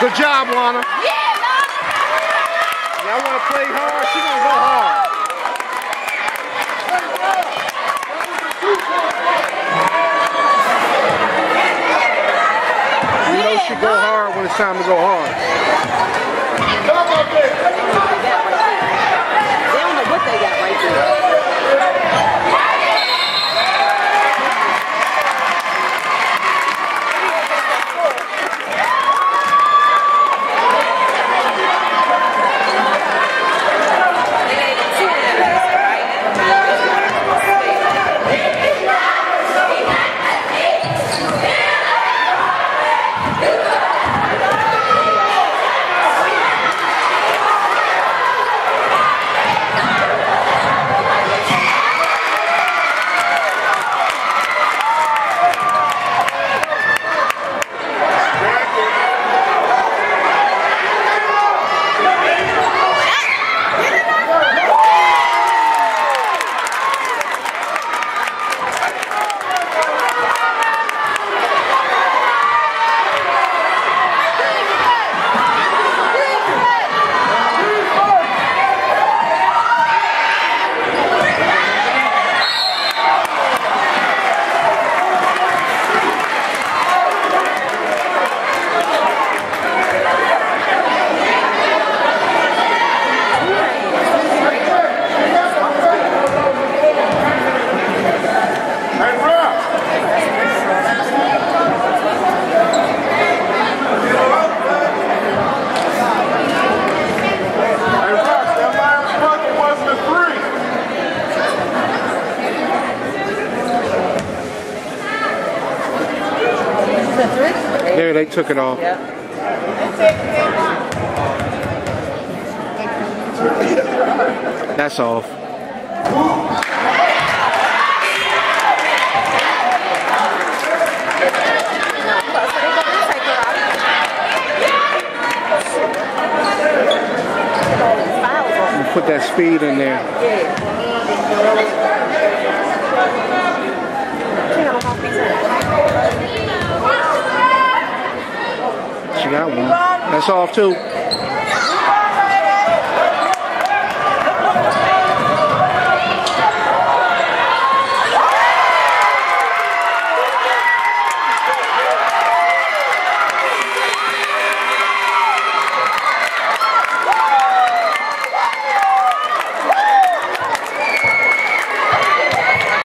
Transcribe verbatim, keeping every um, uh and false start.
Good job, Juana. Y'all want to play hard? She gonna go hard. You know she go hard when it's time to go hard. They don't know what they got right there. There, they took it off. Yep. That's off. Put that speed in there. She got one. That's off too.